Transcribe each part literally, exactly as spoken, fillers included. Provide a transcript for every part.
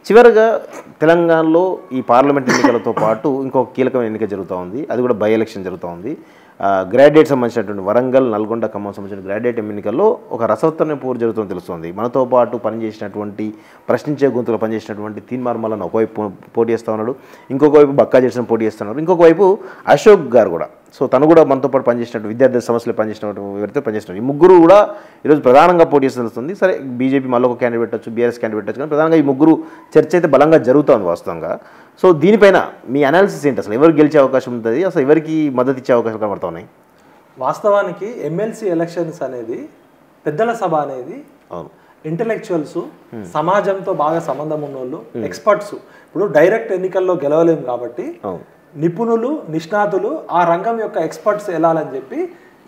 చివరిగా తెలంగాణలో ఈ పార్లమెంట్ ఎన్నికలతో పాటు ఇంకొక కీలకమైన ఎన్నిక జరుగుతూ ఉంది, అది కూడా బై ఎలక్షన్ జరుగుతూ ఉంది. గ్రాడ్యుయేట్ సంబంధించినటువంటి వరంగల్, నల్గొండ, ఖమ్మం సంబంధించిన గ్రాడ్యుయేట్ ఎన్నికల్లో ఒక రసవత్తరమైన పోరు జరుగుతుందని తెలుస్తుంది. మనతో పాటు పనిచేసినటువంటి ప్రశ్నించే గొంతులో పనిచేసినటువంటి తీన్మార్ మల్లన్న ఒకవైపు పోటీ చేస్తూ ఉన్నాడు, ఇంకొక వైపు బక్కా జెర్సన్ పోటీ చేస్తున్నారు, ఇంకొక వైపు అశోక్ గారు కూడా. సో తను కూడా మనతో పాటు పనిచేసినట్టు విద్యార్థి సమస్యలు పనిచేసినట్టు ఎవరైతే పనిచేస్తున్నారు, ఈ ముగ్గురు కూడా ఈరోజు ప్రధానంగా పోటీ చేస్తూ తెలుస్తుంది. సరే బీజేపీ మళ్ళీ ఒక క్యాండిడేట్ పెట్టచ్చు, బీఆర్ఎస్ క్యాండిడేట్ పెట్టచ్చు, కానీ ప్రధానంగా ఈ ముగ్గురు చర్చ అయితే బలంగా జరుగుతుంది వాస్తవంగా. సో దీనిపైన మీ అనాలిసిస్ ఏంటి? అసలు ఎవరు గెలిచే అవకాశం ఉంటుంది, అసలు ఎవరికి మద్దతు ఇచ్చే అవకాశాలు కనబడుతున్నాయి? వాస్తవానికి ఎమ్మెల్సీ ఎలక్షన్స్ అనేది, పెద్దల సభ అనేది ఇంటెలెక్చువల్స్, సమాజంతో బాగా సంబంధం ఉన్నోళ్ళు, ఎక్స్పర్ట్స్. ఇప్పుడు డైరెక్ట్ ఎన్నికల్లో గెలవలేము కాబట్టి నిపుణులు, నిష్ణాతులు, ఆ రంగం యొక్క ఎక్స్పర్ట్స్ వెళ్ళాలని చెప్పి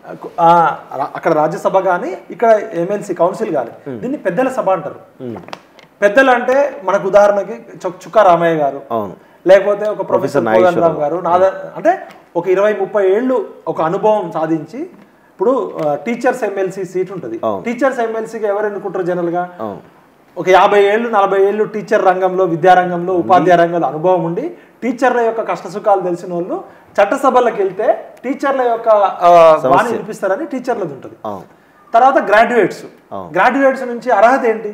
అక్కడ రాజ్యసభ కానీ ఇక్కడ ఎమ్మెల్సీ కౌన్సిల్ కానీ దీన్ని పెద్దల సభ అంటారు. పెద్దలు అంటే మనకు ఉదాహరణకి చుక్కా రామయ్య గారు, లేకపోతే ఒక ప్రొఫెసర్ నాగేశ్వరరావు గారు, నాద అంటే ఒక ఇరవై ముప్పై ఏళ్ళు ఒక అనుభవం సాధించి, ఇప్పుడు టీచర్స్ ఎమ్మెల్సీ సీట్ ఉంటుంది. టీచర్స్ ఎమ్మెల్సీగా ఎవరు ఎన్నుకుంటారు జనరల్గా? ఒక యాభై ఏళ్ళు నలభై ఏళ్ళు టీచర్ రంగంలో, విద్యారంగంలో, ఉపాధ్యాయ రంగంలో అనుభవం ఉండి టీచర్ల యొక్క కష్టసుఖాలు తెలిసిన వాళ్ళు చట్టసభలకు వెళ్తే టీచర్ల యొక్క వాణి వినిపిస్తారని టీచర్లది ఉంటుంది. తర్వాత గ్రాడ్యుయేట్స్, గ్రాడ్యుయేట్స్ నుంచి అర్హత ఏంటి?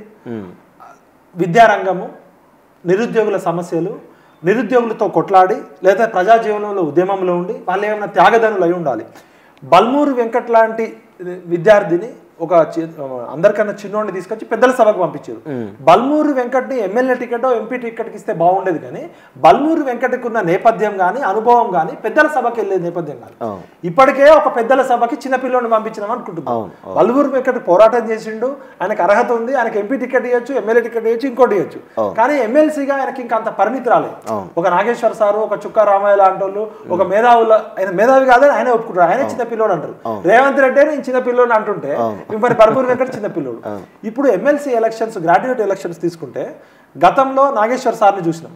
విద్యారంగము, నిరుద్యోగుల సమస్యలు, నిరుద్యోగులతో కొట్లాడి లేదా ప్రజా జీవనంలో ఉద్యమంలో ఉండి వాళ్ళు ఏమైనా త్యాగదనులు అయి ఉండాలి. బల్మూరు వెంకట్ లాంటి విద్యార్థిని ఒక అందరికన్నా చిన్నోడిని తీసుకొచ్చి పెద్దల సభకు పంపించారు. బల్మూరు వెంకట్ని ఎమ్మెల్యే టికెట్ ఎంపీ టికెట్కి ఇస్తే బాగుండేది, కానీ బల్మూరు వెంకట్కి ఉన్న నేపథ్యం కానీ అనుభవం కానీ పెద్దల సభకి వెళ్ళే నేపథ్యం కానీ. ఇప్పటికే ఒక పెద్దల సభకి చిన్నపిల్లని పంపించినాం అనుకుంటున్నాం. బల్మూరు వెంకట్ పోరాటం చేసిండు, ఆయనకు అర్హత ఉంది, ఆయనకు ఎంపీ టికెట్ ఇవ్వచ్చు, ఎమ్మెల్యే టికెట్ ఇవ్వచ్చు, ఇంకోటి ఇవ్వచ్చు, కానీ ఎమ్మెల్సీగా ఆయనకి ఇంకా అంత పరిమితి రాలేదు. ఒక నాగేశ్వర్ సారు, ఒక చుక్కా రామయ్య లాంటి వాళ్ళు, ఒక మేధావుల, ఆయన మేధావి కాదని ఆయన ఒప్పుకుంటారు, ఆయన చిన్నపిల్లోడు అంటారు. రేవంత్ రెడ్డి నేను చిన్నపిల్లోని అంటుంటే మరి బల్మూరు వెంకట్ చిన్నపిల్లోడు. ఇప్పుడు ఎమ్మెల్సీ ఎలక్షన్స్, గ్రాడ్యుయేట్ ఎలక్షన్స్ తీసుకుంటే గతంలో నాగేశ్వర్ సార్ని చూసినాం,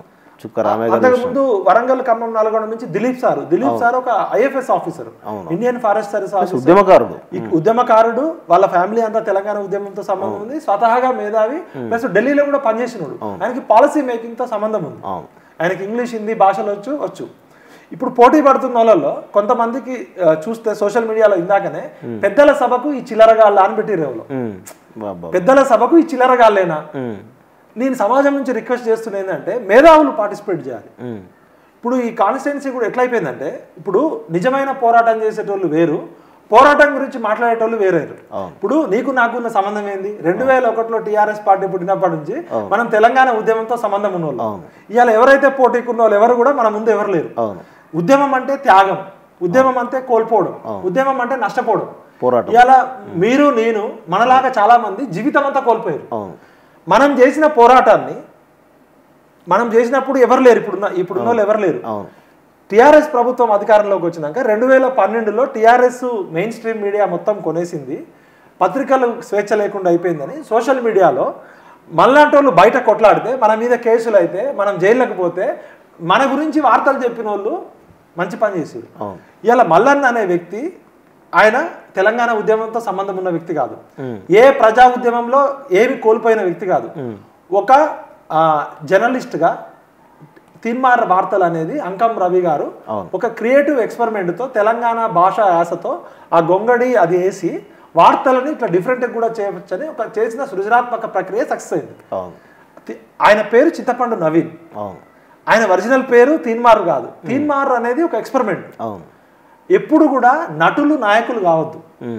అంతకుముందు వరంగల్, ఖమ్మం, నల్గొండ నుంచి దిలీప్ సారు. దిలీప్ సార్ ఒక IFS officer, Indian forest service ఉద్యమకారుడు. ఉద్యమకారుడు వాళ్ళ ఫ్యామిలీ అంతా తెలంగాణ ఉద్యమంతో సంబంధం ఉంది, స్వతహాగా మేధావి, ప్లస్ ఢిల్లీలో కూడా పనిచేసినాడు. ఆయనకి పాలసీ మేకింగ్ తో సంబంధం ఉంది, ఆయనకి ఇంగ్లీష్, హిందీ భాషలు వచ్చు వచ్చు ఇప్పుడు పోటీ పడుతున్న వాళ్ళలో కొంతమందికి చూస్తే సోషల్ మీడియాలో ఇందాకనే పెద్దల సభకు ఈ చిల్లరగాళ్ళ అని పెట్టిరేవులో, పెద్దల సభకు ఈ చిల్లరగాళ్ళేనా? నేను సమాజం నుంచి రిక్వెస్ట్ చేస్తున్నా ఏంటంటే మేధావులు పార్టిసిపేట్ చేయాలి. ఇప్పుడు ఈ కాన్స్టిట్యున్సీ కూడా ఎట్లయిపోయిందంటే, ఇప్పుడు నిజమైన పోరాటం చేసేటోళ్ళు వేరు, పోరాటం గురించి మాట్లాడేటోళ్ళు వేరేరు. ఇప్పుడు నీకు నాకున్న సంబంధం ఏంది? రెండు వేల ఒకటిలో టీఆర్ఎస్ పార్టీ పుట్టినప్పటి నుంచి మనం తెలంగాణ ఉద్యమంతో సంబంధం ఉన్నోళ్ళు. ఇవాళ ఎవరైతే పోటీకున్న వాళ్ళు ఎవరు కూడా మన ముందు ఎవరు లేరు. ఉద్యమం అంటే త్యాగం, ఉద్యమం అంటే కోల్పోవడం, ఉద్యమం అంటే నష్టపోవడం. ఇవాళ మీరు నేను మనలాగా చాలా మంది జీవితం అంతా కోల్పోయారు. మనం చేసిన పోరాటాన్ని మనం చేసినప్పుడు ఎవరు లేరు, ఇప్పుడున్న ఇప్పుడున్న వాళ్ళు ఎవరు లేరు. టీఆర్ఎస్ ప్రభుత్వం అధికారంలోకి వచ్చినాక రెండు వేల పన్నెండులో టీఆర్ఎస్ మెయిన్ స్ట్రీమ్ మీడియా మొత్తం కొనేసింది, పత్రికలు స్వేచ్ఛ లేకుండా అయిపోయిందని సోషల్ మీడియాలో మనలాంటి వాళ్ళు బయట కొట్లాడితే, మన మీద కేసులు అయితే, మనం జైల్లోకి పోతే మన గురించి వార్తలు చెప్పిన వాళ్ళు మంచి పని చేశారు. ఇవాళ మల్లన్న అనే వ్యక్తి ఆయన తెలంగాణ ఉద్యమంతో సంబంధం ఉన్న వ్యక్తి కాదు, ఏ ప్రజా ఉద్యమంలో ఏమి కోల్పోయిన వ్యక్తి కాదు. ఒక జర్నలిస్ట్గా తీన్మార్ వార్తలు అనేది అంకం రవి గారు ఒక క్రియేటివ్ ఎక్స్పెరిమెంట్తో తెలంగాణ భాష యాసతో ఆ గొంగడి అది వేసి వార్తలని ఇట్లా డిఫరెంట్గా కూడా చేయవచ్చని ఒక చేసిన సృజనాత్మక ప్రక్రియ సక్సెస్ అయింది. ఆయన పేరు చింతపండు నవీన్, ఆయన ఒరిజినల్ పేరు తీన్మార్ కాదు. తీన్మార్ అనేది ఒక ఎక్స్పెరిమెంట్. ఎప్పుడు కూడా నటులు నాయకులు కావద్దు.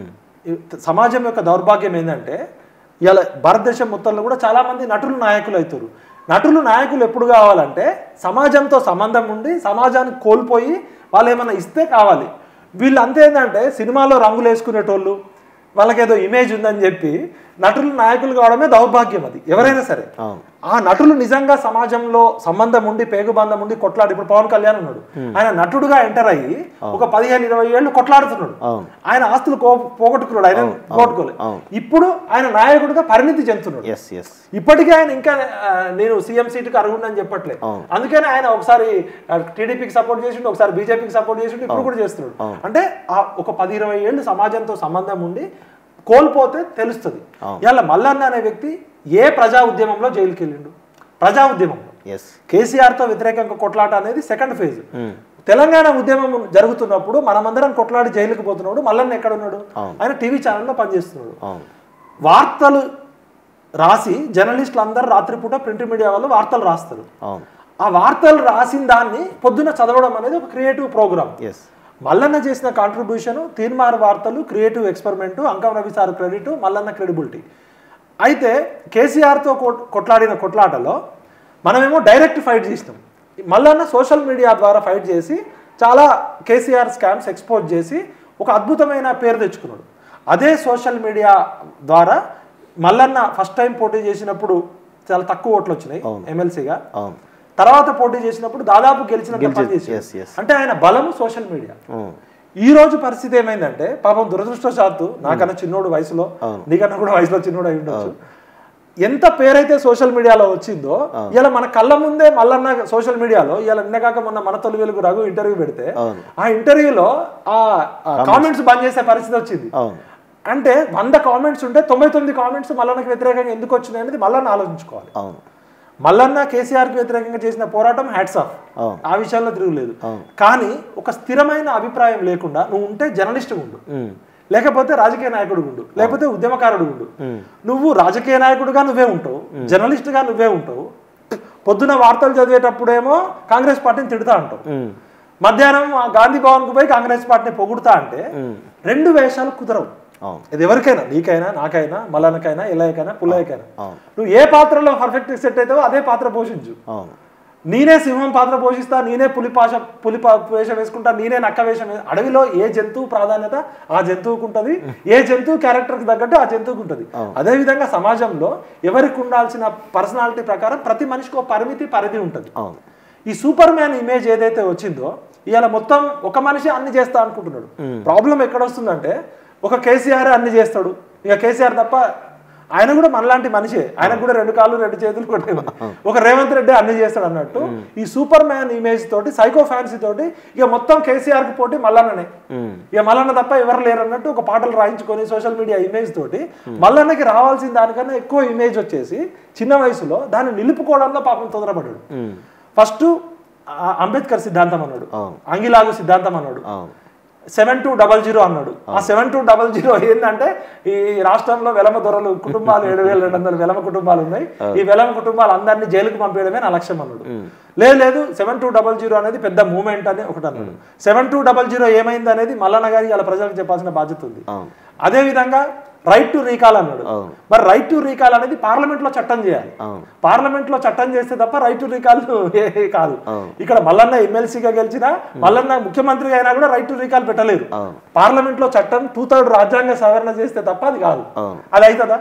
సమాజం యొక్క దౌర్భాగ్యం ఏంటంటే ఇలా భారతదేశం మొత్తంలో కూడా చాలా మంది నటులు నాయకులు అవుతారు. నటులు నాయకులు ఎప్పుడు కావాలంటే సమాజంతో సంబంధం ఉండి సమాజాన్ని కోల్పోయి వాళ్ళు ఏమైనా ఇస్తే కావాలి. వీళ్ళు అంతేందంటే సినిమాలో రంగులు వేసుకునేటోళ్ళు, వాళ్ళకేదో ఇమేజ్ ఉందని చెప్పి నటులు నాయకులు కావడమే దౌర్భాగ్యం. అది ఎవరైనా సరే ఆ నటులు నిజంగా సమాజంలో సంబంధం ఉండి పేగుబంధం ఉండి కొట్లాడు. ఇప్పుడు పవన్ కళ్యాణ్ ఉన్నాడు, ఆయన నటుడుగా ఎంటర్ అయ్యి ఒక పదిహేను ఇరవై ఏళ్ళు కొట్లాడుతున్నాడు, ఆయన ఆస్తులు పోగొట్టుకున్నాడు, ఆయన పోగొట్టుకోలేదు. ఇప్పుడు ఆయన నాయకుడిగా పరిణితి చెందుతున్నాడు. ఇప్పటికే ఆయన ఇంకా నేను సీఎం సీటుకి అర్హుడని చెప్పట్లేదు. అందుకని ఆయన ఒకసారి టీడీపీకి సపోర్ట్ చేసిండు, ఒకసారి బీజేపీకి సపోర్ట్ చేసిండు, ఇప్పుడు కూడా చేస్తున్నాడు. అంటే ఒక పది ఇరవై ఏళ్ళు సమాజంతో సంబంధం ఉండి కోల్పోతే తెలుస్తుంది. ఇవాళ మల్లన్న అనే వ్యక్తి ఏ ప్రజా ఉద్యమంలో జైలుకి వెళ్ళిండు? ప్రజా ఉద్యమం. కేసీఆర్తో వ్యతిరేకంగా కొట్లాట అనేది సెకండ్ ఫేజ్. తెలంగాణ ఉద్యమం జరుగుతున్నప్పుడు మనమందరం కొట్లాడి జైలుకి పోతున్నాడు. మల్లన్న ఎక్కడ ఉన్నాడు? ఆయన టీవీ ఛానల్లో పనిచేస్తున్నాడు. వార్తలు రాసి జర్నలిస్టులు అందరూ రాత్రిపూట ప్రింట్ మీడియా వాళ్ళు వార్తలు రాస్తారు. ఆ వార్తలు రాసిన దాన్ని పొద్దున చదవడం అనేది ఒక క్రియేటివ్ ప్రోగ్రామ్. మల్లన్న చేసిన కాంట్రిబ్యూషన్ తీన్మార్ వార్తలు, creative experiment, Ankam Ravi sir credit, Mallanna credibility. అయితే కేసీఆర్తో కొట్లాడిన కొట్లాటలో మనమేమో డైరెక్ట్ ఫైట్ చేసినాం. మల్లన్న సోషల్ మీడియా ద్వారా ఫైట్ చేసి చాలా కేసీఆర్ స్కామ్స్ ఎక్స్పోజ్ చేసి ఒక అద్భుతమైన పేరు తెచ్చుకున్నాడు. అదే సోషల్ మీడియా ద్వారా మల్లన్న ఫస్ట్ టైం పోటీ చేసినప్పుడు చాలా తక్కువ ఓట్లు వచ్చినాయి ఎమ్మెల్సీగా. తర్వాత పోటీ చేసినప్పుడు దాదాపు గెలిచినంత పనిచేసి, అంటే ఆయన బలము సోషల్ మీడియా. ఈ రోజు పరిస్థితి ఏమైందంటే పాపం దురదృష్టవశాత్తు నాకన్నా చిన్నోడు వయసులో, నీకన్నా కూడా వయసులో చిన్నోడు అయి ఉండొచ్చు, ఎంత పేరైతే సోషల్ మీడియాలో వచ్చిందో ఇలా మన కళ్ళ ముందే మల్లన్న సోషల్ మీడియాలో ఇలా నిన్నగాక మొన్న మన తొలి వెలుగు రఘు ఇంటర్వ్యూ పెడితే ఆ ఇంటర్వ్యూలో ఆ కామెంట్స్ బంద్ చేసే పరిస్థితి వచ్చింది. అంటే వంద కామెంట్స్ ఉంటే తొంభై తొమ్మిది కామెంట్స్ మల్లన్నకి వ్యతిరేకంగా ఎందుకు వచ్చినాయి అనేది మల్లన్న ఆలోచించుకోవాలి. మల్లన్న కేసీఆర్కి వ్యతిరేకంగా చేసిన పోరాటం హ్యాట్స్ ఆఫ్, ఆ విషయాల్లో తిరుగులేదు. కానీ ఒక స్థిరమైన అభిప్రాయం లేకుండా నువ్వు ఉంటే జర్నలిస్ట్ ఉండు, లేకపోతే రాజకీయ నాయకుడు ఉండు, లేకపోతే ఉద్యమకారుడు ఉండు. నువ్వు రాజకీయ నాయకుడుగా నువ్వే ఉంటావు, జర్నలిస్ట్గా నువ్వే ఉంటావు. పొద్దున వార్తలు చదివేటప్పుడేమో కాంగ్రెస్ పార్టీని తిడుతా అంటావు, మధ్యాహ్నం గాంధీ భవన్కు పోయి కాంగ్రెస్ పార్టీని పొగుడుతా అంటే రెండు వేషాలు కుదరవు. ఇది ఎవరికైనా, నీకైనా, నాకైనా, మల్లన్నకైనా, ఇలాయకైనా, పుల్లయ్యకైనా, నువ్వు ఏ పాత్రలో పర్ఫెక్ట్ సెట్ అవుతావో అదే పాత్ర పోషించు. నేనే సింహం పాత్ర పోషిస్తా, నేనే పులి పాష పులి వేషం వేసుకుంటా, నేనే నక్క వేషం. అడవిలో ఏ జంతువు ప్రాధాన్యత ఆ జంతువుకు ఉంటుంది, ఏ జంతువు క్యారెక్టర్కి తగ్గట్టు ఆ జంతువుకు ఉంటుంది. అదేవిధంగా సమాజంలో ఎవరికి ఉండాల్సిన పర్సనాలిటీ ప్రకారం ప్రతి మనిషికి ఒక పరిమితి పరిధి ఉంటుంది. ఈ సూపర్ మ్యాన్ ఇమేజ్ ఏదైతే వచ్చిందో ఇవాళ మొత్తం ఒక మనిషి అన్ని చేస్తా అనుకుంటున్నాడు. ప్రాబ్లం ఎక్కడ వస్తుందంటే ఒక కేసీఆర్ అన్ని చేస్తాడు, ఇక కేసీఆర్ తప్ప ఆయన కూడా మనలాంటి మనిషే, ఆయనకు కూడా రెండు కాళ్ళు రెండు చేతులు కొట్టేది. ఒక రేవంత్ రెడ్డి అన్ని చేస్తాడు అన్నట్టు ఈ సూపర్ మ్యాన్ ఇమేజ్ తోటి, సైకో ఫ్యాన్సీ తోటి ఇక మొత్తం కేసీఆర్ కి పోటీ మల్లన్ననే, ఇక మల్లన్న తప్ప ఎవరు లేరు అన్నట్టు ఒక పాటలు రాయించుకొని సోషల్ మీడియా ఇమేజ్ తోటి మల్లన్నకి రావాల్సిన దానికన్నా ఎక్కువ ఇమేజ్ వచ్చేసి చిన్న వయసులో దాన్ని నిలుపుకోవడంలో పాపం తొందరపడ్డాడు. ఫస్ట్ అంబేద్కర్ సిద్ధాంతం అన్నాడు, అంగిలాగు సిద్ధాంతం అన్నాడు, సెవెన్ టూ డబల్ జీరో అన్నాడు. ఆ సెవెన్ టూ డబల్ జీరో ఏంటంటే ఈ రాష్ట్రంలో వెలమ దొరలు కుటుంబాలు ఏడు వేల రెండు వందల వెలమ కుటుంబాలు ఉన్నాయి, ఈ వెలమ కుటుంబాలు అందరినీ జైలుకు పంపేయడమే నా లక్ష్యం అన్నాడు. లేదు లేదు సెవెన్ టూ డబల్ జీరో అనేది పెద్ద మూవ్మెంట్ అని ఒకటి అన్నాడు. సెవెన్ టూ డబల్ జీరో ఏమైంది అనేది మల్లన్న గారి అలా ప్రజలకు చెప్పాల్సిన బాధ్యత ఉంది. అదే విధంగా రైట్ టు రీకాల్ అన్నాడు. మరి రైట్ టు రీకాల్ అనేది పార్లమెంట్ లో చట్టం చేయాలి, పార్లమెంట్ లో చట్టం చేస్తే తప్ప రైట్ టు రీకాల్ కాదు. ఇక్కడ మల్లన్న ఎమ్మెల్సీగా గెలిచినా మల్లన్న ముఖ్యమంత్రిగా అయినా కూడా రైట్ టు రీకాల్ పెట్టలేదు. పార్లమెంట్ లో చట్టం టూ థర్డ్ రాజ్యాంగ సవరణ చేస్తే తప్ప అది కాదు, అది అవుతుందా?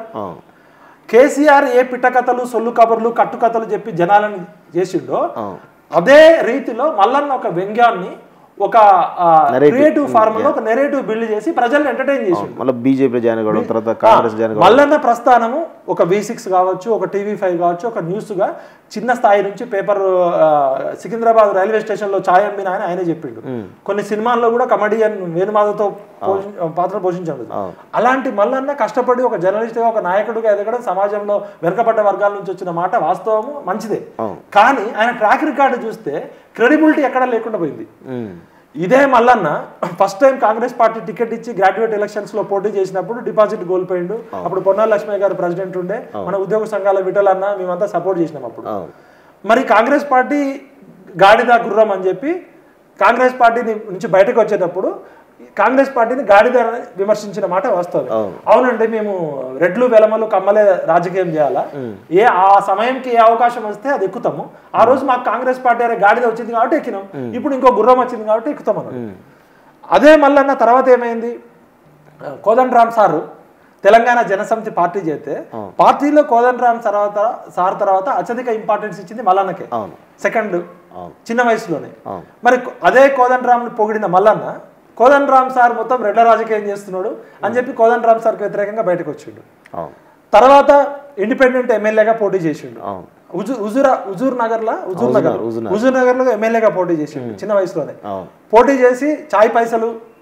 కేసీఆర్ ఏ పిట్టకథలు సొల్లు కబుర్లు కట్టుకథలు చెప్పి జనాలను చేసిండో అదే రీతిలో మల్లన్న ఒక వ్యంగ్యాన్ని ఒక క్రియేటివ్ ఫార్మ్ లో ఒక నెరేటివ్ బిల్డ్ చేసి ప్రజల్ని ఎంటర్టైన్ చేసి బీజేపీ జాయిన్ అవ్వడం, తర్వాత కాంగ్రెస్ జాయిన్ అవ్వడం. మల్లన్న ప్రస్థానము ఒక వి సిక్స్ కావచ్చు, ఒక టీవీ ఫైవ్ కావచ్చు, ఒక న్యూస్ గా చిన్న స్థాయి నుంచి పేపర్ సికింద్రాబాద్ రైల్వే స్టేషన్ లో ఛాయ్ అమ్మిన ఆయన ఆయనే చెప్పిండు. కొన్ని సినిమాల్లో కూడా కమెడియన్ వేణుమాధవ్తో పాత్ర పోషించాడు. అలాంటి మల్లన్న కష్టపడి ఒక జర్నలిస్ట్ గా ఒక నాయకుడిగా ఎదగడం సమాజంలో వెనుకబడ్డ వర్గాల నుంచి వచ్చిన మాట వాస్తవము, మంచిదే. కానీ ఆయన ట్రాక్ రికార్డు చూస్తే క్రెడిబిలిటీ ఎక్కడా లేకుండా పోయింది. ఇదే Mallanna first time Congress party ticket ఇచ్చి గ్రాడ్యుయేట్ ఎలక్షన్స్ లో పోటీ చేసినప్పుడు డిపాజిట్ కోల్పోయిండు. అప్పుడు పొన్నాల లక్ష్మయ్య గారు ప్రెసిడెంట్ ఉండే, మన ఉద్యోగ సంఘాల విటలన్న మేమంతా సపోర్ట్ చేసినాం అప్పుడు. మరి కాంగ్రెస్ పార్టీ గాడిద గుర్రం అని చెప్పి కాంగ్రెస్ పార్టీ నుంచి బయటకు వచ్చేటప్పుడు కాంగ్రెస్ పార్టీని గాడిద విమర్శించిన మాట వాస్తవం. అవునండి, మేము రెడ్లు వెలమలు కమ్మలే రాజకీయం చేయాలా, ఏ ఆ సమయంకి ఏ అవకాశం వస్తే అది ఎక్కుతాము. ఆ రోజు మాకు కాంగ్రెస్ పార్టీ అనే గాడిద వచ్చింది కాబట్టి ఎక్కినాం, ఇప్పుడు ఇంకో గుర్రం వచ్చింది కాబట్టి ఎక్కుతాం అన్నాడు. అదే మల్లన్న తర్వాత ఏమైంది, కోదండరామ్ సారు తెలంగాణ జనసమితి పార్టీ చేస్తే పార్టీలో కోదండరామ్ తర్వాత సార్ తర్వాత అత్యధిక ఇంపార్టెన్స్ ఇచ్చింది మల్లన్నకే, సెకండ్ చిన్న వయసులోనే. మరి అదే కోదండరామ్ పొగిడిన మల్లన్న కోదండరామ్ సార్ మొత్తం రెడ్ల రాజకీయం చేస్తున్నాడు అని చెప్పి కోదండరామ్ సార్కి వ్యతిరేకంగా బయటకు వచ్చిండు. తర్వాత ఇండిపెండెంట్ ఎమ్మెల్యేగా పోటీ చేసిండు. హుజూర్ హుజూర్ నగర్ లా హుజూర్ నగర్ హుజూర్ నగర్ లో ఎమ్మెల్యేగా పోటీ చేసిండు చిన్న వయసులోనే. పోటీ చేసి చాయ్ పైసలు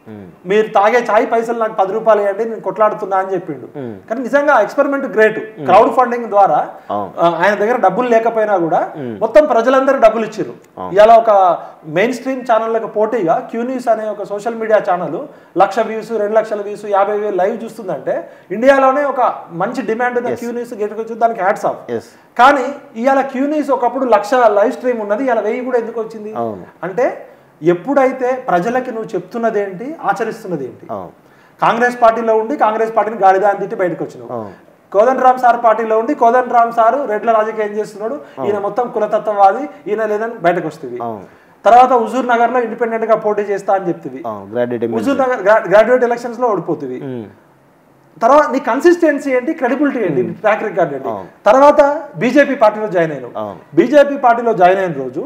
మీరు తాగే చాయ్ పైసలు నాకు పది రూపాయలు ఇవ్వండి నేను కొట్లాడుతున్నా అని చెప్పిండు. కానీ నిజంగా ఎక్స్పెరిమెంట్ గ్రేట్. క్రౌడ్ ఫండింగ్ ద్వారా ఆయన దగ్గర డబ్బులు లేకపోయినా కూడా మొత్తం ప్రజలందరూ డబ్బులు ఇచ్చారు. ఇలా ఒక మెయిన్ స్ట్రీమ్ ఛానళ్ళకు పోటీగా క్యూ న్యూస్ అనే ఒక సోషల్ మీడియా ఛానల్ లక్ష వ్యూస్, రెండు లక్షల వ్యూస్, యాభై వేలు లైవ్ చూస్తుందంటే ఇండియాలోనే ఒక మంచి డిమాండ్ ఉన్న క్యూ న్యూస్ గెట్టుకొచ్చి దానికి హ్యాట్స్ ఆఫ్. కానీ ఇవాళ క్యూ న్యూస్ ఒకప్పుడు లక్ష లైవ్ స్ట్రీమ్ ఉన్నది, ఇలా వెయ్యి కూడా ఎందుకు వచ్చింది అంటే ఎప్పుడైతే ప్రజలకి నువ్వు చెప్తున్నది ఏంటి, ఆచరిస్తున్నది ఏంటి. కాంగ్రెస్ పార్టీలో ఉండి కాంగ్రెస్ పార్టీని గాడిదా అని తిట్టి బయటకు వచ్చినావు. కోదండరామ్ సార్ పార్టీలో ఉండి కోదండరామ్ సార్ రెడ్ల రాజకీయం చేస్తున్నాడు, ఈయన మొత్తం కులతత్వవాది, ఈయన లేదని బయటకు వస్తుంది. తర్వాత హుజూర్ నగర్ లో ఇండిపెండెంట్ గా పోటీ చేస్తా అని చెప్తుంది. హుజూర్ నగర్ గ్రాడ్యుయేట్ ఎలక్షన్స్ లో ఓడిపోతుంది. తర్వాత నీ కన్సిస్టెన్సీ ఏంటి, క్రెడిబిలిటీ ఏంటి, ట్రాక్ రికార్డ్ ఏంటి. తర్వాత బీజేపీ పార్టీలో జాయిన్ అయినావు. బీజేపీ పార్టీలో జాయిన్ అయిన రోజు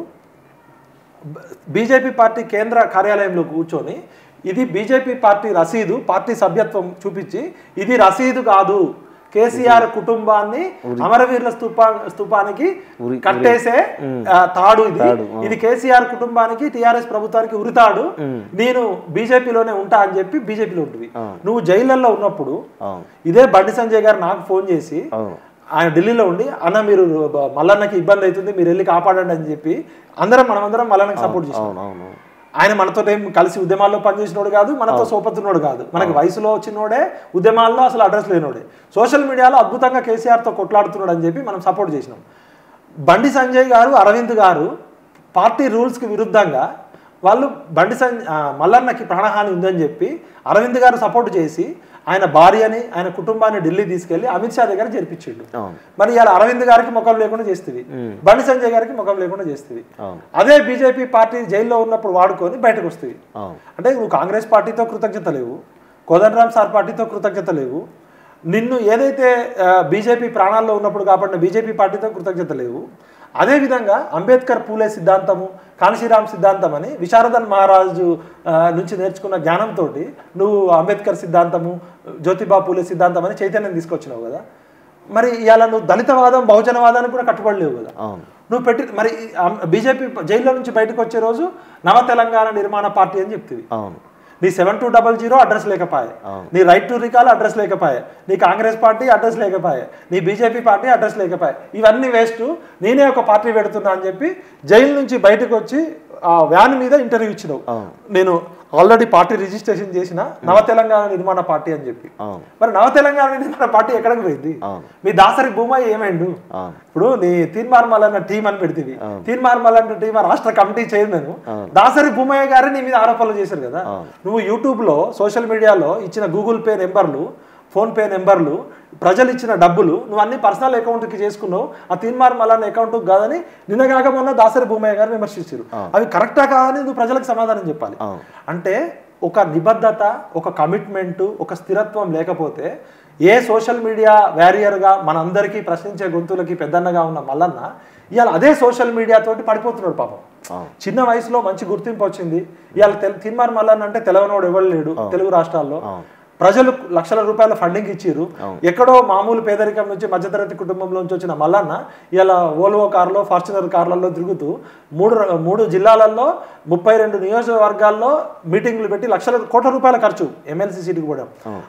బీజేపీ పార్టీ కేంద్ర కార్యాలయంలో కూర్చొని ఇది బీజేపీ పార్టీ రసీదు, పార్టీ సభ్యత్వం చూపించి ఇది రసీదు కాదు, కేసీఆర్ కుటుంబాన్ని అమరవీరుల స్థూపా స్థూపానికి కట్టేసే తాడు ఇది, ఇది కేసీఆర్ కుటుంబానికి టీఆర్ఎస్ ప్రభుత్వానికి ఉరితాడు, నేను బీజేపీలోనే ఉంటా అని చెప్పి బీజేపీలో ఉంటుంది. నువ్వు జైళ్ళల్లో ఉన్నప్పుడు ఇదే బండి సంజయ్ గారు నాకు ఫోన్ చేసి ఆయన ఢిల్లీలో ఉండి అన్న మీరు మల్లన్నకి ఇబ్బంది అవుతుంది మీరు వెళ్ళి కాపాడండి అని చెప్పి అందరం మనమందరం మల్లన్నకి సపోర్ట్ చేసాం. ఆయన మనతో ఏం కలిసి ఉద్యమాల్లో పనిచేసినోడు కాదు, మనతో సోపత్తునోడు కాదు, మనకి వయసులో వచ్చినోడే, ఉద్యమాల్లో అసలు అడ్రస్ లేనోడే, సోషల్ మీడియాలో అద్భుతంగా కేసీఆర్తో కొట్లాడుతున్నాడు అని చెప్పి మనం సపోర్ట్ చేసినాం. బండి సంజయ్ గారు, అరవింద్ గారు పార్టీ రూల్స్కి విరుద్ధంగా వాళ్ళు బండి సంజయ్ మల్లన్నకి ప్రాణహాని ఉందని చెప్పి అరవింద్ గారు సపోర్ట్ చేసి ఆయన భార్యని ఆయన కుటుంబాన్ని ఢిల్లీ తీసుకెళ్లి అమిత్ షా దగ్గర జరిపించిండు. మరి ఇలా అరవింద్ గారికి ముఖం లేకుండా చేస్తుంది, బండి సంజయ్ గారికి ముఖం లేకుండా చేస్తుంది. అదే బీజేపీ పార్టీ జైల్లో ఉన్నప్పుడు వాడుకొని బయటకు వస్తుంది. అంటే నువ్వు కాంగ్రెస్ పార్టీతో కృతజ్ఞత లేవు, కోదండరామ్ సార్ పార్టీతో కృతజ్ఞత లేవు, నిన్ను ఏదైతే బీజేపీ ప్రాణాల్లో ఉన్నప్పుడు కాబట్టి బీజేపీ పార్టీతో కృతజ్ఞత లేవు. అదేవిధంగా అంబేద్కర్ పూలే సిద్ధాంతము, కాన్షీరామ్ సిద్ధాంతం అని విశారదన్ మహారాజు నుంచి నేర్చుకున్న జ్ఞానంతో నువ్వు అంబేద్కర్ సిద్ధాంతము, జ్యోతిబా పూలే సిద్ధాంతం అని చైతన్యం తీసుకొచ్చినావు కదా. మరి ఇలా నువ్వు దళితవాదం, బహుజనవాదానికి కూడా కట్టుబడలేవు కదా. నువ్వు పెట్టి మరి బీజేపీ జైల్లో నుంచి బయటకు వచ్చే రోజు నవ తెలంగాణ నిర్మాణ పార్టీ అని చెప్తుంది. నీ seven two double zero address లేకపోయే, నీ రైట్ టు రికాల్ అడ్రస్ లేకపోయే, నీ కాంగ్రెస్ పార్టీ అడ్రస్ లేకపోయే, నీ బీజేపీ పార్టీ అడ్రస్ లేకపోయే, ఇవన్నీ వేస్ట్, నేనే ఒక పార్టీ పెడుతున్నా అని చెప్పి జైలు నుంచి బయటకు వచ్చి ఆ వ్యాన్ మీద ఇంటర్వ్యూ ఇచ్చినావు. నేను ఆల్రెడీ పార్టీ రిజిస్ట్రేషన్ చేసిన నవ తెలంగాణ నిర్మాణ పార్టీ అని చెప్పి. మరి నవ తెలంగాణ నిర్మాణ పార్టీ ఎక్కడికి పోయింది? మీ దాసరి భూమయ్య ఏమైండు? ఇప్పుడు నీ తీన్మార్ మల్లన్న టీం అని పెడితే తీన్మార్ మల్లన్న టీం రాష్ట్ర కమిటీ చైర్మన్ దాసరి భూమయ్య గారు నీ మీద ఆరోపణలు చేశారు కదా. నువ్వు యూట్యూబ్ లో సోషల్ మీడియాలో ఇచ్చిన గూగుల్ పే నెంబర్లు, ఫోన్ పే నెంబర్లు, ప్రజలు ఇచ్చిన డబ్బులు నువ్వు అన్ని పర్సనల్ అకౌంట్కి చేసుకున్నావు, ఆ తీన్మార్ మల్లన్న అకౌంట్ కాదని నిన్నగాక మొన్న దాసరి భూమయ్య గారు విమర్శించారు. అవి కరెక్టా కాదని నువ్వు ప్రజలకు సమాధానం చెప్పాలి. అంటే ఒక నిబద్ధత, ఒక కమిట్మెంటు, ఒక స్థిరత్వం లేకపోతే ఏ సోషల్ మీడియా వ్యారియర్గా మనందరికీ ప్రశ్నించే గొంతులకి పెద్దన్నగా ఉన్న మల్లన్న ఇవాళ అదే సోషల్ మీడియా తోటి పడిపోతున్నాడు పాపం. చిన్న వయసులో మంచి గుర్తింపు వచ్చింది. ఇవాళ తీన్మార్ మల్లన్న అంటే తెలవనోడు ఎవరు లేడు తెలుగు రాష్ట్రాల్లో. ప్రజలు లక్షల రూపాయల ఫండింగ్ ఇచ్చిర్రు. ఎక్కడో మామూలు పేదరికం నుంచి మధ్యతరగతి కుటుంబంలోంచి వచ్చిన మల్లన్న ఇలా ఓల్వో కార్లో, ఫార్చునర్ కార్లలో తిరుగుతూ మూడు మూడు జిల్లాలలో ముప్పై రెండు నియోజకవర్గాల్లో మీటింగ్లు పెట్టి లక్షల కోట్ల రూపాయల ఖర్చు ఎమ్మెల్సీ సీటుకు కూడా.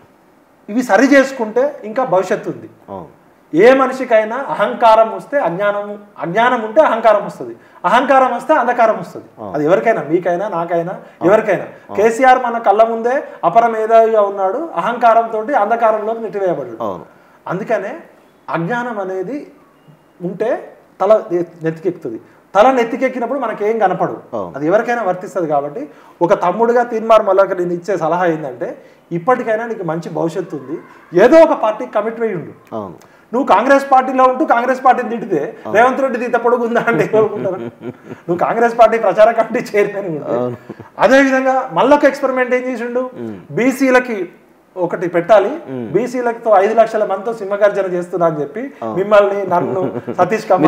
ఇవి సరి చేసుకుంటే ఇంకా భవిష్యత్తు ఉంది. ఏ మనిషికైనా అహంకారం వస్తే అజ్ఞానం, అజ్ఞానం ఉంటే అహంకారం వస్తుంది, అహంకారం వస్తే అంధకారం వస్తుంది. అది ఎవరికైనా, మీకైనా, నాకైనా, ఎవరికైనా. కేసీఆర్ మన కళ్ళ ముందే అపర మేధావిగా ఉన్నాడు, అహంకారంతో అంధకారంలోకి నెట్టివేయబడ్డాడు. అందుకనే అజ్ఞానం అనేది ఉంటే తల నెత్తికెక్కుతుంది. తల నెత్తికెక్కినప్పుడు మనకేం కనపడు, అది ఎవరికైనా వర్తిస్తుంది. కాబట్టి ఒక తమ్ముడుగా తీన్మార్ మల్లన్నకి నేను ఇచ్చే సలహా ఏంటంటే ఇప్పటికైనా నీకు మంచి భవిష్యత్తు ఉంది, ఏదో ఒక పార్టీకి కమిట్ అయ్యి ఉండు. నువ్వు కాంగ్రెస్ పార్టీలో ఉంటూ కాంగ్రెస్ పార్టీని తిడితే రేవంత్ రెడ్డి తీత పొడుగుందా అంటే ఎవరుకుంటారు? నువ్వు కాంగ్రెస్ పార్టీ ప్రచార కమిటీ చైర్మన్ ఉంటే అదేవిధంగా మళ్ళొక ఎక్స్పెరిమెంట్ ఏం చేసిండు, బీసీలకి ఒకటి పెట్టాలి, బీసీలతో ఐదు లక్షల మందితో సింహగర్జన చేస్తున్నా అని చెప్పి మిమ్మల్ని, నన్ను, సతీష్ కమల్,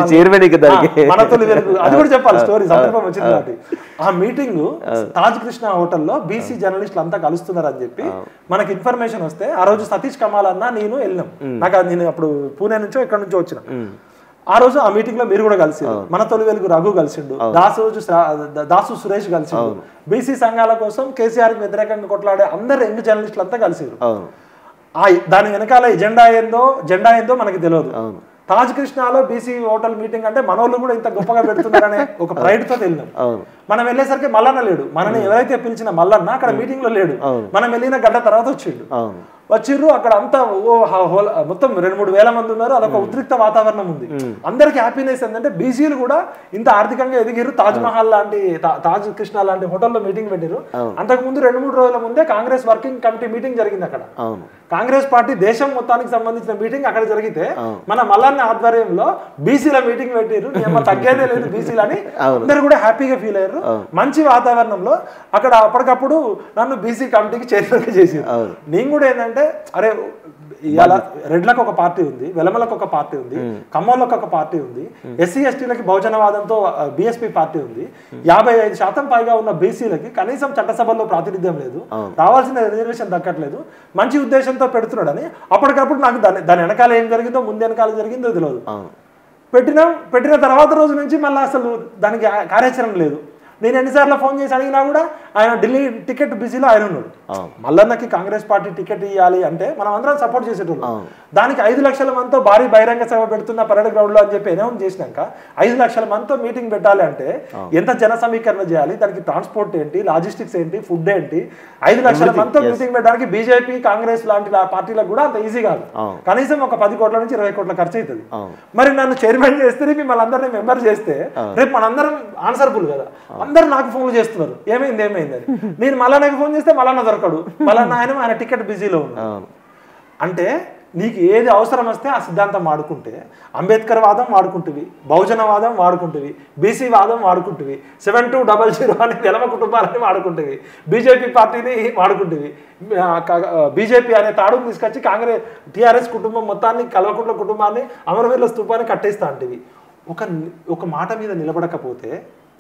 మనతో అది కూడా చెప్పాలి స్టోరీ, సందర్భం వచ్చింది కాబట్టి. ఆ మీటింగ్ తాజ్ కృష్ణ హోటల్లో బీసీ జర్నలిస్టులు అంతా కలుస్తున్నారు అని చెప్పి మనకి ఇన్ఫర్మేషన్ వస్తే ఆ రోజు సతీష్ కమల్ అన్న నేను వెళ్ళినాం. నాకు నేను అప్పుడు పూణే నుంచో ఇక్కడ నుంచో వచ్చిన. ఆ రోజు ఆ మీటింగ్ లో మీరు కూడా కలిసిండు, మన తొలి వెలుగు రఘు కలిసిండు, దాసు రోజు దాసు సురేష్ కలిసిండు, బీసీ సంఘాల కోసం కేసీఆర్ కి వ్యతిరేకంగా కొట్లాడే అందరు యంగ్ జర్నలిస్టులు అంతా కలిసిండ్రు. ఆ దాని వెనకాల ఎజెండా ఏందో జెండా ఏందో మనకి తెలియదు. తాజ్ కృష్ణాలో బీసీ హోటల్ మీటింగ్ అంటే మనోళ్ళు కూడా ఇంత గొప్పగా పెడుతున్నారనే ఒక ప్రైడ్ తో వెళ్ళినాం. మనం వెళ్ళేసరికి మల్లన్న లేడు, మనని ఎవరైతే పిలిచిన మల్లన్న అక్కడ మీటింగ్ లో లేడు. మనం వెళ్ళిన గంట తర్వాత వచ్చిండు. వచ్చిర్రు అక్కడ అంతా ఓ మొత్తం రెండు మూడు వేల మంది ఉన్నారు. అదొక ఉద్రిక్త వాతావరణం ఉంది. అందరికి హ్యాపీనెస్ ఏంటంటే బీసీలు కూడా ఇంత ఆర్థికంగా ఎదిగిరు. తాజ్ మహల్ లాంటి తాజ్ కృష్ణ లాంటి హోటల్లో మీటింగ్ పెట్టారు. అంతకు ముందు రెండు మూడు రోజుల ముందే కాంగ్రెస్ వర్కింగ్ కమిటీ మీటింగ్ జరిగింది అక్కడ. కాంగ్రెస్ పార్టీ దేశం మొత్తానికి సంబంధించిన మీటింగ్ అక్కడ జరిగితే మన మల్లన్న ఆధ్వర్యంలో బీసీల మీటింగ్ పెట్టారు. ఏమో తగ్గేదే లేదు బీసీలు అని అందరు కూడా హ్యాపీగా ఫీల్ అయ్యారు. మంచి వాతావరణంలో అక్కడ అప్పటికప్పుడు నన్ను బీసీ కమిటీకి చైర్మన్ చేసారు. నేను కూడా ఏంటంటే అరే ఇవాళ రెడ్లకు ఒక పార్టీ ఉంది, వెలమలకు ఒక పార్టీ ఉంది, ఖమ్మంలకు ఒక పార్టీ ఉంది, ఎస్సీ ఎస్టీలకి బహుజనవాదంతో బిఎస్పీ పార్టీ ఉంది, యాభై ఐదు శాతం పైగా ఉన్న బీసీలకి కనీసం చట్టసభల్లో ప్రాతినిధ్యం లేదు, రావాల్సిన రిజర్వేషన్ దక్కట్లేదు, మంచి ఉద్దేశంతో పెడుతున్నాడని అప్పటికప్పుడు నాకు దాని దాని వెనకాల ఏం జరిగిందో ముందు వెనకాల జరిగిందో తెలియదు. పెట్టిన పెట్టిన తర్వాత రోజు నుంచి మళ్ళీ అసలు దానికి కార్యాచరణ లేదు. నేను ఎన్నిసార్లు ఫోన్ చేసి అడిగినా కూడా ఆయన ఢిల్లీ టికెట్ బిజీలో ఆయన ఉన్నాడు. మల్లన్నకి కాంగ్రెస్ పార్టీ టికెట్ ఇవ్వాలి అంటే మనం అందరం సపోర్ట్ చేసేటోళ్ళం. దానికి ఐదు లక్షల మందితో భారీ బహిరంగ సభ పెడుతున్న పరేడ్ గ్రౌండ్ లో అని చెప్పి అనౌన్స్ చేసినాక ఐదు లక్షల మందితో మీటింగ్ పెట్టాలి అంటే ఎంత జన సమీకరణ చేయాలి, దానికి ట్రాన్స్పోర్ట్ ఏంటి, లాజిస్టిక్స్ ఏంటి, ఫుడ్ ఏంటి, ఐదు లక్షల మందితో మీటింగ్ పెట్టడానికి బీజేపీ కాంగ్రెస్ లాంటి పార్టీలకు కూడా అంత ఈజీ కాదు. కనీసం ఒక పది కోట్ల నుంచి ఇరవై కోట్ల ఖర్చు అవుతుంది. మరి నన్ను చైర్మన్ చేస్తే మిమ్మల్ని అందరినీ మెంబర్ చేస్తే రేపు మనందరం ఆన్సర్బుల్ కదా. అందరు నాకు ఫోన్లు చేస్తున్నారు ఏమైంది ఏమైంది అని. నేను మల్లన్నకి ఫోన్ చేస్తే మల్లన్న దొరకడు, మల్లన్న ఆయన ఆయన టికెట్ బిజీలో ఉన్నాడు. అంటే నీకు ఏది అవసరం వస్తే ఆ సిద్ధాంతం వాడుకుంటే అంబేద్కర్ వాదం వాడుకుంటువి, బహుజన వాదం వాడుకుంటువి, బీసీ వాదం వాడుకుంటువి, సెవెన్ టూ డబల్ జీరో అని తెలవ కుటుంబాలని వాడుకుంటువి, బీజేపీ పార్టీని వాడుకుంటువి, బీజేపీ అనే తాడును తీసుకొచ్చి కాంగ్రెస్ టీఆర్ఎస్ కుటుంబం మొత్తాన్ని కల్వకుంట్ల కుటుంబాన్ని అమరవీరుల స్తూపాన్ని కట్టేస్తా అంటివి. ఒక ఒక మాట మీద నిలబడకపోతే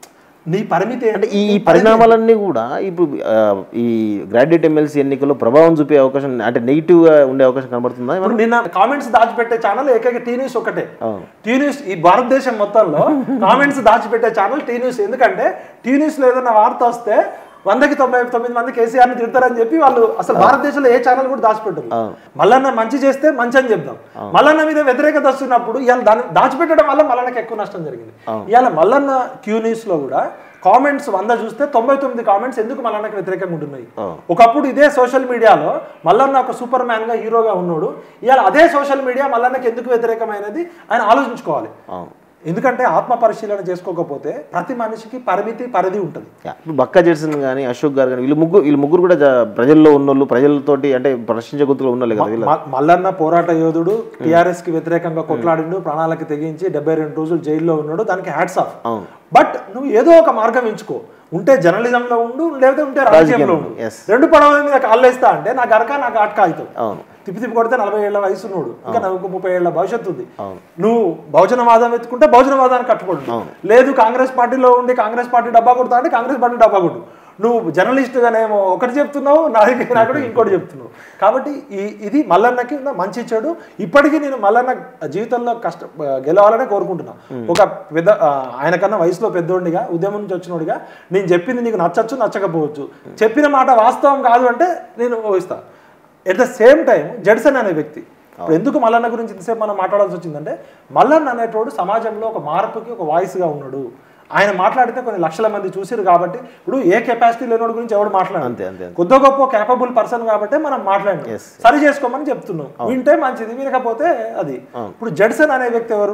నీ పరిమితి అంటే ఈ పరిణామాలన్నీ కూడా ఇప్పుడు ఈ గ్రాడ్యుయేట్ ఎమ్మెల్సీ ఎన్నికల్లో ప్రభావం చూపే అవకాశం అంటే నెగిటివ్ గా ఉండే అవకాశం కనబడుతుందా? నిన్న కామెంట్స్ దాచిపెట్టే ఛానల్ ఏకైక టీ న్యూస్ ఒకటే. టీ న్యూస్ ఈ భారతదేశం మొత్తంలో కామెంట్స్ దాచిపెట్టే ఛానల్ టీ న్యూస్. ఎందుకంటే టీ న్యూస్ లో ఏదైనా వార్త వస్తే వందకి తొంభై తొమ్మిది మంది కేసీఆర్ ని తిడతారని చెప్పి వాళ్ళు అసలు భారతదేశంలో ఏ ఛానల్ కూడా దాచిపెట్టరు. మల్లన్న మంచి చేస్తే మంచి అని చెప్దాం. మల్లన్న మీద వ్యతిరేకత వస్తున్నప్పుడు ఇవాళ దాన్ని దాచిపెట్టడం వల్ల మల్లన్నకి ఎక్కువ నష్టం జరిగింది. ఇవాళ మల్లన్న క్యూ న్యూస్ లో కూడా కామెంట్స్ వంద చూస్తే తొంభై తొమ్మిది కామెంట్స్ ఎందుకు మల్లన్నకి వ్యతిరేకంగా ఉంటున్నాయి. ఒకప్పుడు ఇదే సోషల్ మీడియాలో మల్లన్న ఒక సూపర్ మ్యాన్ గా హీరోగా ఉన్నాడు. ఇవాళ అదే సోషల్ మీడియా మల్లన్నకి ఎందుకు వ్యతిరేకమైనది ఆయన ఆలోచించుకోవాలి. ఎందుకంటే ఆత్మ పరిశీలన చేసుకోకపోతే ప్రతి మనిషికి పరిమితి పరిధి ఉంటుంది. బక్కా జెర్సన్ కానీ అశోక్ గారు కానీ వీళ్ళు ముగ్గురు వీళ్ళు ముగ్గురు కూడా ప్రజల్లో ఉన్నోళ్ళు, ప్రజలతోటి అంటే ప్రశ్నించే గుర్తులు ఉన్నోళ్ళు కదా. మల్లన్న పోరాట యోధుడు, టిఆర్ఎస్ కి వ్యతిరేకంగా కొట్లాడిండు, ప్రాణాలకు తెగించి డెబ్బై రెండు రోజులు జైల్లో ఉన్నాడు, దానికి హ్యాట్స్ ఆఫ్. బట్ నువ్వు ఏదో ఒక మార్గం ఎంచుకో. ఉంటే జర్నలిజంలో ఉండు, లేకపోతే ఉంటే రాజకీయంలో ఉండు. రెండు పడవల మీద కాళ్ళేస్తా అంటే నా గరక నాకు ఆటక అవుతుంది. తిప్పి తిప్పి కొడితే నలభై ఏళ్ల వయసు ఉన్నాడు, ఇంకా నాకు ముప్పై ఏళ్ల భవిష్యత్తు ఉంది. నువ్వు బహుజనవాదం ఎత్తుకుంటే బహుజనవాదాన్ని కట్టుకోడు. లేదు కాంగ్రెస్ పార్టీలో ఉండి కాంగ్రెస్ పార్టీ డబ్బా కొడతా అంటే కాంగ్రెస్ పార్టీ డబ్బా కొట్టు. నువ్వు జర్నలిస్ట్గానేమో ఒకటి చెప్తున్నావు, నాది నాకుడు ఇంకోటి చెప్తున్నావు. కాబట్టి ఈ ఇది మల్లన్నకి ఉన్న మంచి చెడు. ఇప్పటికీ నేను మల్లన్న జీవితంలో కష్ట గెలవాలనే కోరుకుంటున్నా. ఒక పెద్ద ఆయన కన్నా వయసులో పెద్దోడిగా, ఉద్యమం నుంచి వచ్చినోడిగా నేను చెప్పింది నీకు నచ్చచ్చు నచ్చకపోవచ్చు, చెప్పిన మాట వాస్తవం కాదు అంటే నేను ఊహిస్తా. At the same time Judson అనే వ్యక్తి, ఇప్పుడు ఎందుకు మల్లన్న గురించి ఇంతసేపు మనం మాట్లాడాల్సి వచ్చిందంటే మల్లన్న అనేటోడు సమాజంలో ఒక మార్పుకి ఒక వాయిస్గా ఉన్నాడు. ఆయన మాట్లాడితే కొన్ని లక్షల మంది చూసిరు కాబట్టి ఇప్పుడు ఏ కెపాసిటీ లేనోడి గురించి ఎవడు మాట్లాడాలి, కొద్ది గొప్ప కేపబుల్ పర్సన్ కాబట్టి మనం మాట్లాడి సరి చేసుకోమని చెప్తున్నాం. వింటే మంచిది, వినకపోతే అది. ఇప్పుడు జడ్సన్ అనే వ్యక్తి ఎవరు?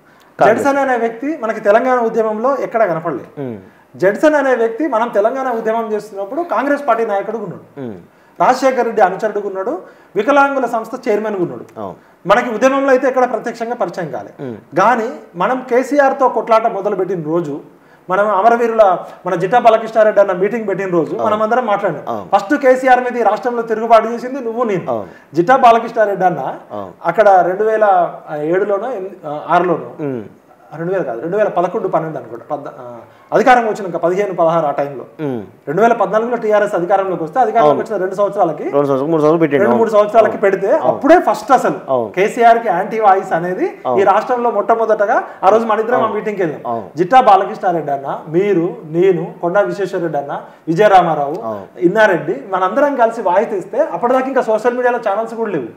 జడ్సన్ అనే వ్యక్తి మనకి తెలంగాణ ఉద్యమంలో ఎక్కడ కనపడలేదు. జడ్సన్ అనే వ్యక్తి మనం తెలంగాణ ఉద్యమం చేస్తున్నప్పుడు కాంగ్రెస్ పార్టీ నాయకుడు ఉన్నాడు, రాజశేఖర రెడ్డి అనుచరుడు ఉన్నాడు, వికలాంగుల సంస్థ చైర్మన్ ఉన్నాడు. మనకి ఉద్యమంలో అయితే ఎక్కడ ప్రత్యక్షంగా పరిచయం కాలే. కానీ మనం కేసీఆర్ తో కొట్లాట మొదలు పెట్టిన రోజు, మనం అమరవీరుల మన జిట్టా బాలకృష్ణారెడ్డి అన్న మీటింగ్ పెట్టిన రోజు మనం అందరం మాట్లాడాం. ఫస్ట్ కేసీఆర్ మీద రాష్ట్రంలో తిరుగుబాటు చేసింది నువ్వు నేను. జిట్టా బాలకృష్ణారెడ్డి అన్న అక్కడ రెండు వేల ఏడులోనో ఆరులోనో రెండు వేల కాదు రెండు వేల పదకొండు పన్నెండు అనుకుంటా పద్ద అధికారం వచ్చినాక పదిహేను పదహారు ఆ టైంలో రెండు వేల పద్నాలుగులో టీఆర్ఎస్ అధికారంలోకి వస్తే అధికారంలోకి వచ్చిన రెండు సంవత్సరాలకి రెండు మూడు సంవత్సరాలకి పెడితే అప్పుడే ఫస్ట్ అసలు కేసీఆర్ కి యాంటీ వాయిస్ అనేది ఈ రాష్ట్రంలో మొట్టమొదటగా ఆ రోజు మన ఇద్దరం ఆ మీటింగ్కి వెళ్ళాం. జిట్టా బాలకృష్ణారెడ్డి అన్న, మీరు, నేను, కొండా విశ్వేశ్వరరెడ్డి అన్న, విజయరామారావు, ఇన్నారెడ్డి మనందరం కలిసి వాయిస్ ఇస్తే అప్పటిదాకా ఇంకా సోషల్ మీడియాలో ఛానల్స్ కూడా లేవు.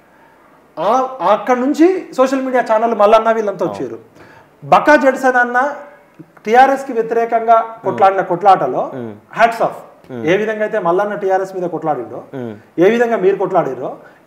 అక్కడ నుంచి సోషల్ మీడియా ఛానల్ మల్లన్న వీళ్ళంతా వచ్చారు. బక్కా జడ్సన్ అన్న టిఆర్ఎస్ కి వ్యతిరేకంగా కొట్లాడిన కొట్లాటలో హ్యాట్స్ ఆఫ్. ఏ విధంగా అయితే మల్లన్న టిఆర్ఎస్ మీద కొట్లాడిండో, ఏ విధంగా మీరు కొట్లాడిరో,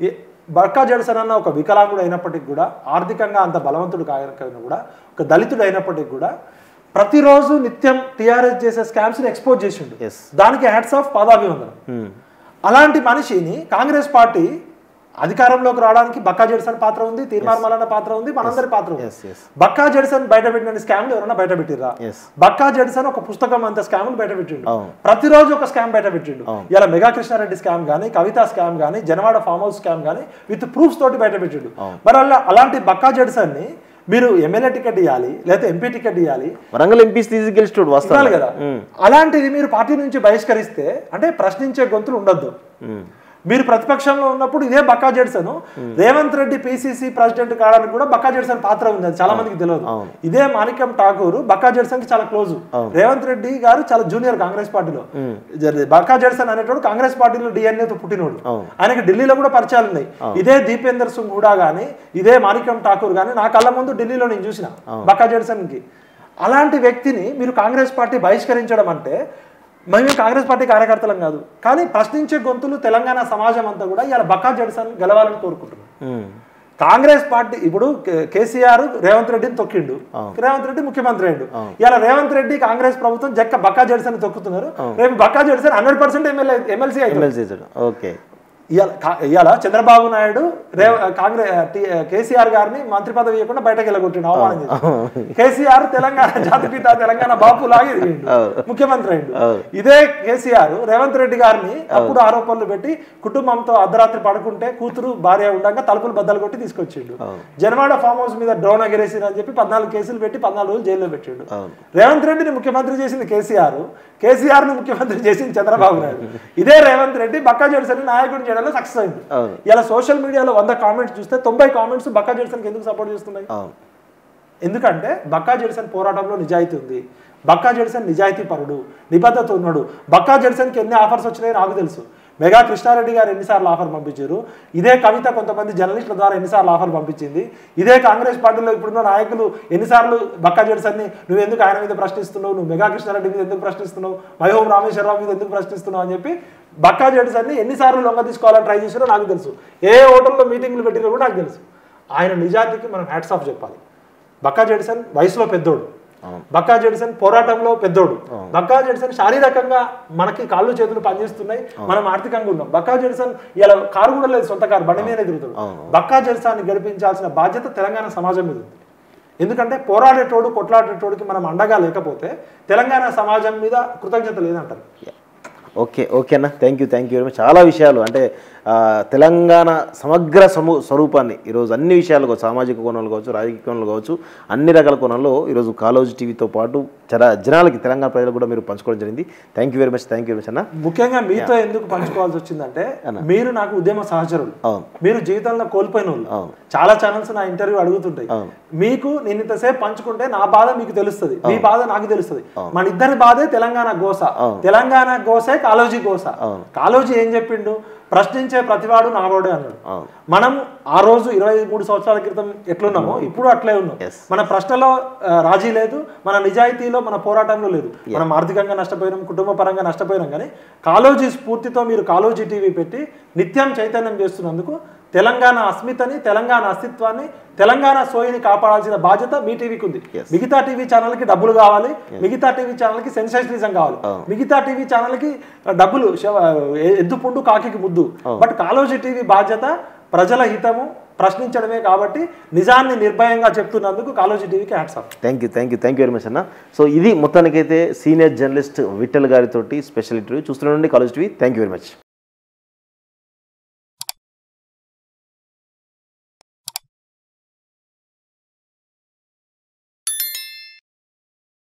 బక్కా జడ్సన్ అన్న ఒక వికలాంగుడు అయినప్పటికీ కూడా, ఆర్థికంగా అంత బలవంతుడు కాకపోయినా కూడా, ఒక దళితుడు అయినప్పటికీ కూడా ప్రతిరోజు నిత్యం టిఆర్ఎస్ చేసే స్కామ్స్ ని ఎక్స్పోజ్ చేసిండు. దానికి హ్యాట్స్ ఆఫ్, పాదాభివందనం. అలాంటి మనిషిని కాంగ్రెస్ పార్టీ అధికారంలోకి రావడానికి బక్కా జడ్సన్ పాత్ర ఉంది, తీర్మార్ మల్లన్న పాత్ర ఉంది, మనందరి పాత్ర ఉంది. బక్కా జడ్సన్ బయట పెట్టిన స్కామ్లు ఎవరైనా బయట పెట్టిరా? బక్కా జడ్సన్ ఒక పుస్తకం అంత స్కామ్లు బయట పెట్టిండు, ప్రతిరోజు ఒక స్కామ్ బయట పెట్టిండు. ఇలా మెగా కృష్ణారెడ్డి స్కామ్ గానీ, కవిత స్కామ్ గానీ, జనవాడ ఫామ్ హౌస్ స్కామ్ గానీ విత్ ప్రూఫ్స్ తోటి బయట పెట్టిండు. మరి అలా అలాంటి బక్కా జడ్సన్ ని మీరు ఎమ్మెల్యే టికెట్ ఇవ్వాలి, లేకపోతే ఎంపీ టికెట్ ఇవ్వాలి, వరంగల్ ఎంపీ వస్తారు కదా. అలాంటిది మీరు పార్టీ నుంచి బహిష్కరిస్తే అంటే ప్రశ్నించే గొంతులు ఉండొద్దు. మీరు ప్రతిపక్షంలో ఉన్నప్పుడు ఇదే బక్కా జడ్సన్ రేవంత్ రెడ్డి పిసిసి ప్రెసిడెంట్ కావడానికి కూడా బక్కా జడ్సన్ పాత్ర ఉంది, అది చాలా మందికి తెలియదు. ఇదే మాణిక్యం ఠాకూర్ బక్కా జడ్సన్ కి చాలా క్లోజ్. రేవంత్ రెడ్డి గారు చాలా జూనియర్ కాంగ్రెస్ పార్టీలో. బక్కా జడ్సన్ అనేటోడు కాంగ్రెస్ పార్టీలో డిఎన్ఏతో పుట్టినోడు, ఆయనకి ఢిల్లీలో కూడా పరిచయాలు ఉన్నాయి. ఇదే దీపేందర్ సింగ్ హూడా గానీ, ఇదే మాణిక్యం ఠాకూర్ గానీ నా కళ్ళ ముందు ఢిల్లీలో నేను చూసిన బక్కా జడ్సన్ కి. అలాంటి వ్యక్తిని మీరు కాంగ్రెస్ పార్టీ బహిష్కరించడం అంటే, మేము కాంగ్రెస్ పార్టీ కార్యకర్తలం కాదు, కానీ ప్రశ్నించే గొంతులు తెలంగాణ సమాజం అంతా కూడా ఇలా బక్కా జడ్సన్ గెలవాలని కోరుకుంటున్నాం. కాంగ్రెస్ పార్టీ ఇప్పుడు కేసీఆర్ రేవంత్ రెడ్డిని తొక్కిండు, రేవంత్ రెడ్డి ముఖ్యమంత్రి అయ్యిండు. ఇలా రేవంత్ రెడ్డి కాంగ్రెస్ ప్రభుత్వం జక్క బక్కా జడ్సన్ తొక్కుతున్నారు. రేపు Bakka Judson hundred percent MLA MLC అవుతుంది. ఇవాళ చంద్రబాబు నాయుడు కాంగ్రెస్ కేసీఆర్ గారిని మంత్రి పదవి ఇవ్వకుండా బయటకు వెళ్ళగొట్టిండు, అవమానం చేసి. కేసీఆర్ తెలంగాణ జాతిపిత, తెలంగాణ బాపు లాగే ముఖ్యమంత్రి అయ్యిండు. ఇదే కేసీఆర్ రేవంత్ రెడ్డి గారిని అప్పుడు ఆరోపణలు పెట్టి కుటుంబంతో అర్ధరాత్రి పడుకుంటే కూతురు భార్య ఉండగా తలుపులు బద్దలు కొట్టి తీసుకొచ్చిండు. జనవాడ ఫామ్ హౌస్ మీద డ్రోన్ ఎగరేసిరు అని చెప్పి పద్నాలుగు కేసులు పెట్టి పద్నాలుగు రోజులు జైల్లో పెట్టిండు. రేవంత్ రెడ్డిని ముఖ్యమంత్రి చేసింది కేసీఆర్, కేసీఆర్ ని ముఖ్యమంత్రి చేసింది చంద్రబాబు నాయుడు. ఇదే రేవంత్ రెడ్డి బక్కా జడ్సన్ నాయకుడు సక్సెస్ అయింది. ఇలా సోషల్ మీడియాలో వంద కామెంట్స్ చూస్తే తొంభై కామెంట్స్ బక్కా జడ్సన్ కి ఎందుకు సపోర్ట్ చేస్తున్నాయి? ఎందుకంటే బక్కా జడ్సన్ పోరాటంలో నిజాయితీ ఉంది, బక్కా జడ్సన్ నిజాయితీ పరుడు, నిబద్ధత ఉన్నాడు. బక్కా జడ్సన్ కి ఎన్ని ఆఫర్స్ వచ్చినాయో నాకు తెలుసు. మెగా కృష్ణారెడ్డి గారు ఎన్నిసార్లు ఆఫర్ పంపించారు, ఇదే కవిత కొంతమంది జర్నలిస్టుల ద్వారా ఎన్నిసార్లు ఆఫర్ పంపించింది, ఇదే కాంగ్రెస్ పార్టీలో ఇప్పుడున్న నాయకులు ఎన్నిసార్లు బక్కా జడ్సన్ని నువ్వు ఎందుకు ఆయన మీద ప్రశ్నిస్తున్నావు, నువ్వు మెగా కృష్ణారెడ్డి మీద ఎందుకు ప్రశ్నిస్తున్నావు, మహోం రామేశ్వరరావు మీద ఎందుకు ప్రశ్నిస్తున్నావు అని చెప్పి బక్కా జడ్సన్ని ఎన్నిసార్లు లొంగ తీసుకోవాలని ట్రై చేశారో నాకు తెలుసు. ఏ హోటల్లో మీటింగ్లు పెట్టినా కూడా నాకు తెలుసు. ఆయన నిజాయితీకి మనం హ్యాట్స్ ఆఫ్ చెప్పాలి. బక్కా జడ్సన్ వయసులో పెద్దోడు, బక్కా జడ్సన్ పోరాటంలో పెద్దోడు, బక్కా జడ్సన్ శారీరకంగా మనకి కాళ్ళు చేతులు పనిచేస్తున్నాయి, మనం ఆర్థికంగా ఉన్నాం. బక్కా జడ్సన్ ఇలా కారు కూడా లేదు, సొంత కారు, బండి మీద తిరుగుతాడు. బక్కా జడ్సన్ గెలిపించాల్సిన బాధ్యత తెలంగాణ సమాజం మీద ఉంది. ఎందుకంటే పోరాడేటోడు కొట్లాడేటోడికి మనం అండగా లేకపోతే తెలంగాణ సమాజం మీద కృతజ్ఞత లేదంటారు. ఓకే ఓకే అన్న, thank you thank you very much. చాలా విషయాలు అంటే తెలంగాణ సమగ్ర సమూ స్వరూపాన్ని ఈరోజు అన్ని విషయాలు కావచ్చు, సామాజిక కోణాలు కావచ్చు, రాజకీయ కోణాలు కావచ్చు, అన్ని రకాల కోణాల్లో ఈరోజు కాలోజీ టీవీతో పాటు చాలా జనాలకి తెలంగాణ ప్రజలకు కూడా మీరు పంచుకోవడం జరిగింది. Thank you very much thank you very much అన్న. ముఖ్యంగా మీతో ఎందుకు పంచుకోవాల్సి వచ్చిందంటే మీరు నాకు ఉద్యమ సహచరులు, మీరు జీవితంలో కోల్పోయిన వాళ్ళు. చాలా ఛానల్స్ నా ఇంటర్వ్యూ అడుగుతుంటాయి. మీకు నేను ఇంతసేపు పంచుకుంటే నా బాధ మీకు తెలుస్తుంది, మీ బాధ నాకు తెలుస్తుంది. మన ఇద్దరి బాధే తెలంగాణ గోస, తెలంగాణ గోసే కాలోజీ గోస. కాలోజీ ఏం చెప్పిండు? ప్రశ్నించే ప్రతివాడు నావాడే అన్నాడు. మనం ఆ రోజు ఇరవై మూడు సంవత్సరాల క్రితం ఎట్లున్నామో ఇప్పుడు అట్లే ఉన్నాం. మన ప్రశ్నలో రాజీ లేదు, మన నిజాయితీలో, మన పోరాటంలో లేదు. మనం ఆర్థికంగా నష్టపోయినాం, కుటుంబ పరంగా నష్టపోయినాం, కానీ కాలోజీ స్ఫూర్తితో మీరు కాలోజీ టీవీ పెట్టి నిత్యం చైతన్యం చేస్తున్నందుకు తెలంగాణ అస్మితని, తెలంగాణ అస్తిత్వాన్ని, తెలంగాణ సోయిని కాపాడాల్సిన బాధ్యత మీ టీవీకి ఉంది. మిగతా టీవీ ఛానల్ కి డబ్బులు కావాలి, మిగతా టీవీ ఛానల్ కి సెన్సేషనలిజం కావాలి, మిగతా టీవీ ఛానల్ కి డబ్బులు ఎద్దు పుండు కాకి ముద్దు. బట్ కాలోజీ టీవీ బాధ్యత ప్రజల హితము ప్రశ్నించడమే కాబట్టి నిజాన్ని నిర్భయంగా చెప్తున్నందుకు కాలోజీ టీవీకి hats off. Thank you thank you thank you very much అన్న. సో ఇది మొత్తానికైతే సీనియర్ జర్నలిస్ట్ విఠల్ గారితోటి స్పెషల్ ఇంటర్వ్యూ చూస్తున్నాండి Kaloji TV. Thank you very much.